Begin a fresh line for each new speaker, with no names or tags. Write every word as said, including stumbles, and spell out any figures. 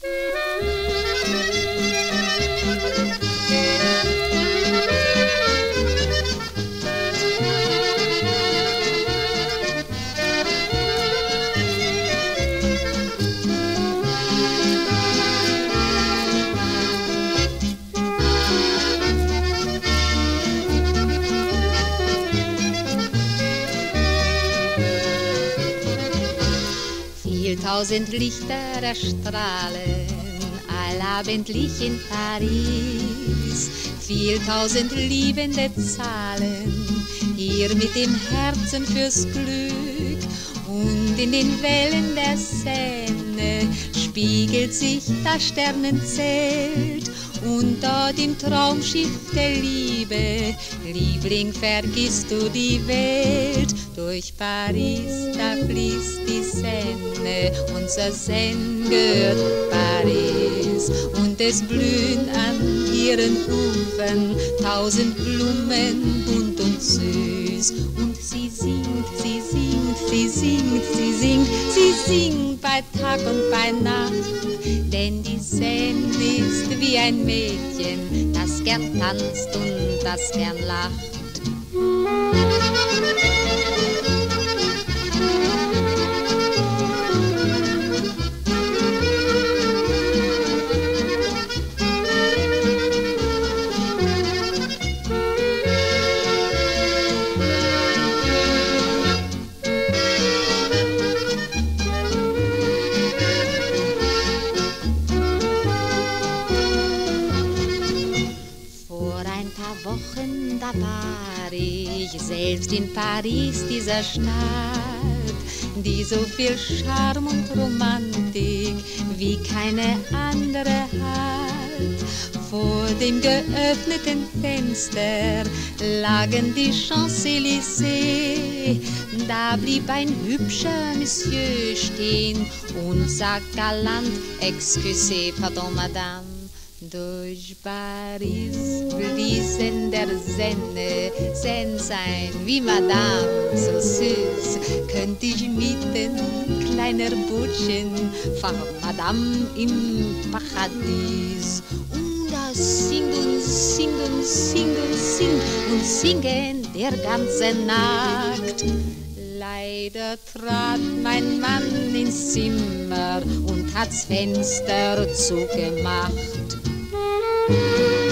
Tausend Lichter erstrahlen allabendlich in Paris. Vieltausend Liebende zahlen hier mit dem Herzen fürs Glück. Und in den Wellen der Seine spiegelt sich das Sternenzelt. Und dort im Traumschiff der Liebe, Liebling, vergisst du die Welt. Durch Paris, da fließt die Seine, unser Seine gehört Paris. Und es blühen an ihren Ufern tausend Blumen, bunt und süß. Und sie singt, sie singt, sie singt, sie singt, sie singt bei Tag und bei Nacht. Denn die Seine ist wie ein Mädchen, das gern tanzt und das gern lacht. Wochen, da war ich selbst in Paris, dieser Stadt, die so viel Charme und Romantik wie keine andere hat. Vor dem geöffneten Fenster lagen die Champs-Élysées. Da blieb ein hübscher Monsieur stehen und sagt galant: Excusez, pardon, Madame. Durch Paris fließen der Seine, Seine sein wie Madame, so süß. Könnt ich mieten, kleiner Bootchen, fahr Madame im Paradies. Und da singt und singt und singt und singt und singen der ganze Nacht. Leider trat mein Mann ins Zimmer und hat's Fenster zugemacht. Thank you.